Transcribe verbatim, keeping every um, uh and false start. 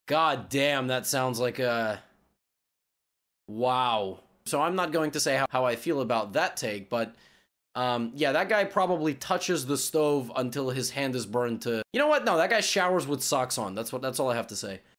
God damn, that sounds like a... Wow. So I'm not going to say how, how I feel about that take, but... Um, yeah, that guy probably touches the stove until his hand is burned to... You know what? No, that guy showers with socks on. That's what. That's all I have to say.